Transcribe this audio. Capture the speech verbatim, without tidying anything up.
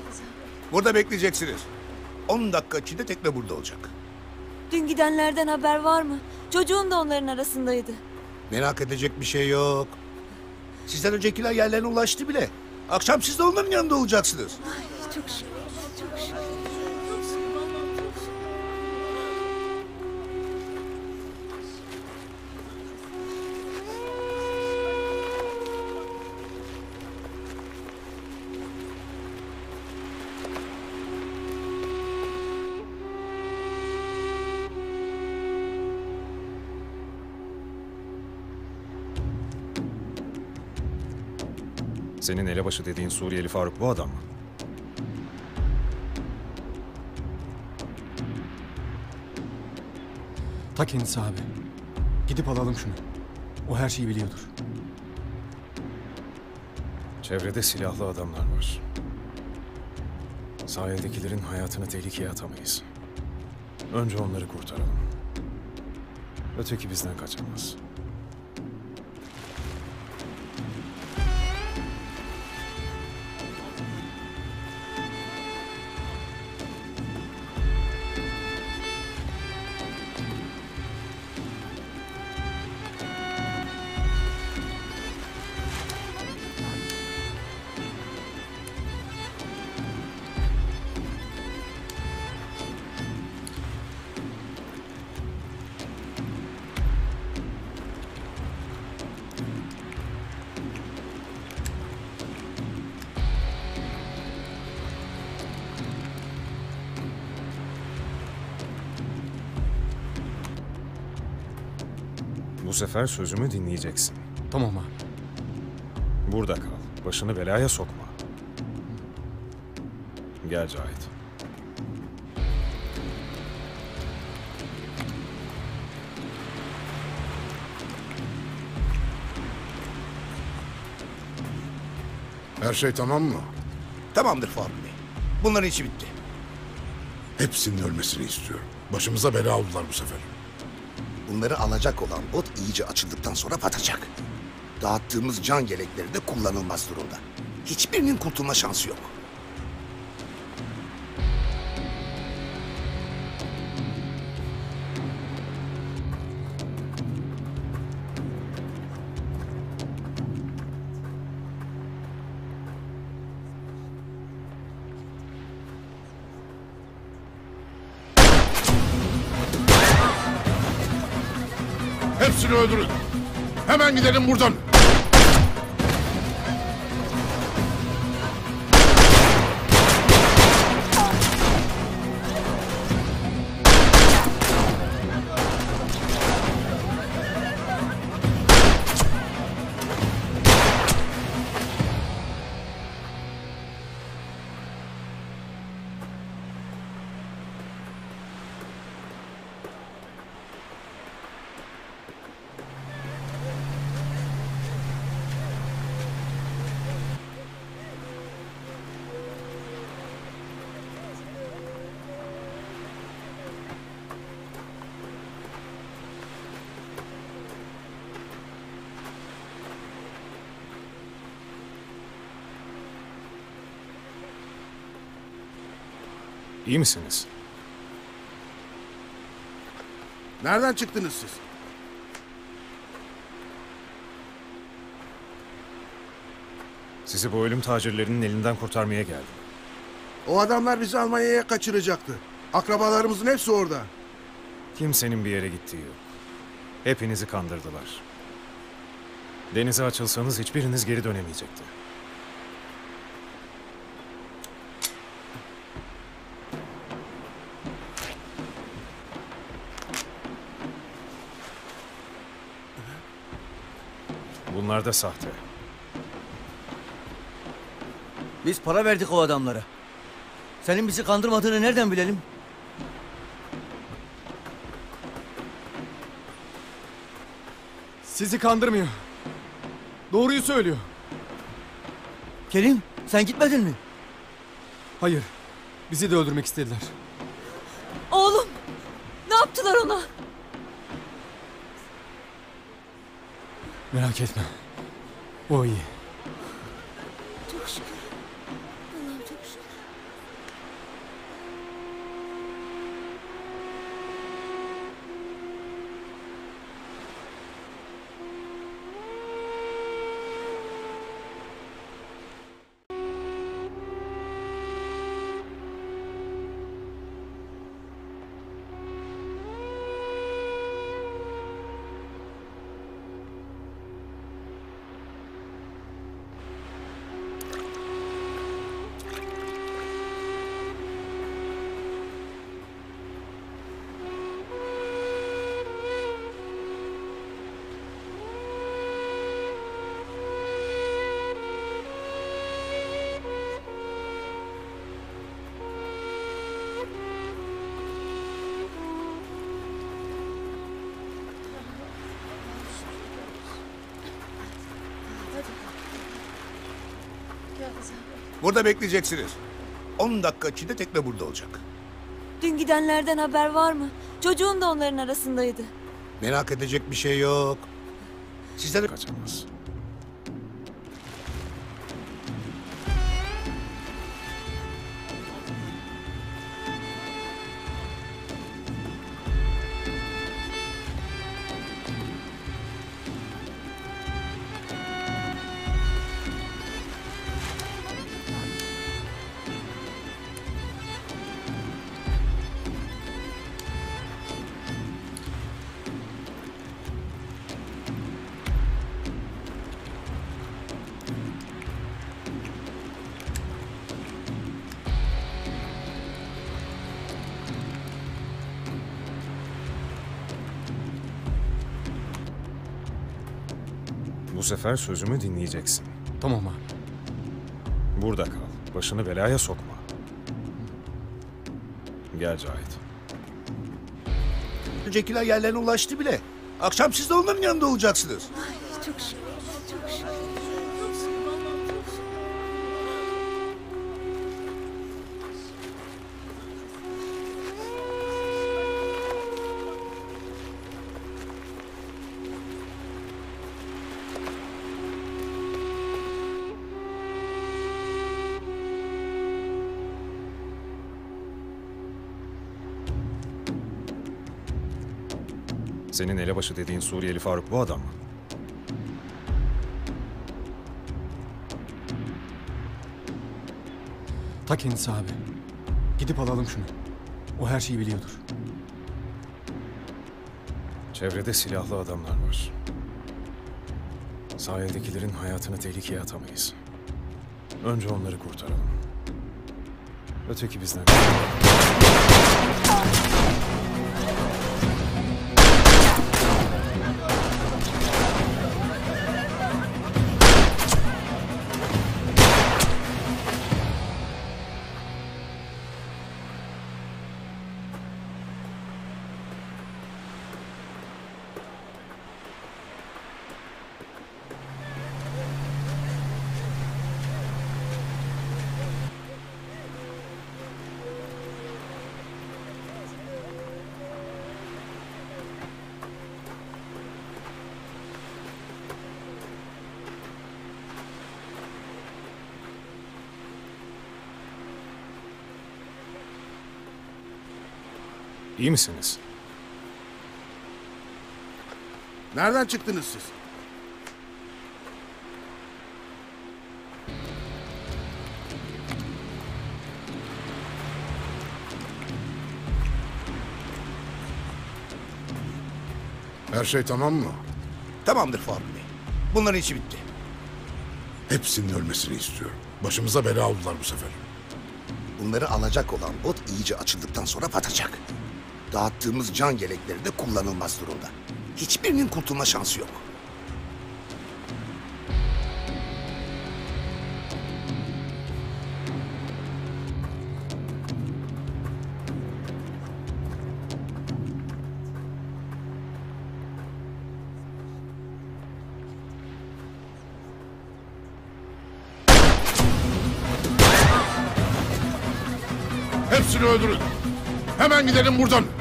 Burada bekleyeceksiniz. On dakika içinde tekne burada olacak. Dün gidenlerden haber var mı? Çocuğun da onların arasındaydı. Merak edecek bir şey yok. Sizden öncekiler yerlerine ulaştı bile. Akşam siz de onların yanında olacaksınız. Ay, çok şükür. Çok şükür. Senin elebaşı dediğin Suriyeli Faruk bu adam mı? Ta kendisi abi. Gidip alalım şunu. O her şeyi biliyordur. Çevrede silahlı adamlar var. Sahildekilerin hayatını tehlikeye atamayız. Önce onları kurtaralım. Öteki bizden kaçamaz. Bu sefer sözümü dinleyeceksin. Tamam abi. Burada kal. Başını belaya sokma. Gel Cahit. Her şey tamam mı? Tamamdır Faruk Bey. Bunların işi bitti. Hepsinin ölmesini istiyorum. Başımıza bela oldular bu sefer. Bunları alacak olan bot iyice açıldıktan sonra batacak. Dağıttığımız can yelekleri de kullanılmaz durumda. Hiçbirinin kurtulma şansı yok. Hepsini öldürün. Hemen gidelim buradan. İyi misiniz? Nereden çıktınız siz? Sizi bu ölüm tacirlerinin elinden kurtarmaya geldim. O adamlar bizi Almanya'ya kaçıracaktı. Akrabalarımızın hepsi orada. Kimsenin bir yere gittiği yok. Hepinizi kandırdılar. Denize açılsanız hiçbiriniz geri dönemeyecekti. Bunlar da sahte. Biz para verdik o adamlara. Senin bizi kandırmadığını nereden bilelim? Sizi kandırmıyor. Doğruyu söylüyor. Kerim, sen gitmedin mi? Hayır. Bizi de öldürmek istediler. Oğlum! Ne yaptılar ona? Merak etme. O iyi. Çok şükür. Allah'ım çok şükür. Burada bekleyeceksiniz. On dakika içinde tekne burada olacak. Dün gidenlerden haber var mı? Çocuğun da onların arasındaydı. Merak edecek bir şey yok. Sizden Kaçamaz. Bu sefer sözümü dinleyeceksin. Tamam abi. Burada kal. Başını belaya sokma. Gel Cahit. öncekiler yerlerine ulaştı bile. Akşam siz de onların yanında olacaksınız. Çok şükür. Çok şükür. Senin elebaşı dediğin Suriyeli Faruk bu adam mı? Ta kendisi abi. Gidip alalım şunu. O her şeyi biliyordur. Çevrede silahlı adamlar var. Sahildekilerin hayatını tehlikeye atamayız. Önce onları kurtaralım. Öteki bizden. İyi misiniz? Nereden çıktınız siz? Her şey tamam mı? Tamamdır Faruk Bey. Bunların işi bitti. Hepsinin ölmesini istiyorum. Başımıza bela oldular bu sefer. Bunları alacak olan bot iyice açıldıktan sonra batacak. Dağıttığımız can yelekleri de kullanılmaz durumda. Hiçbirinin kurtulma şansı yok. Hepsini öldürün. Hemen gidelim buradan.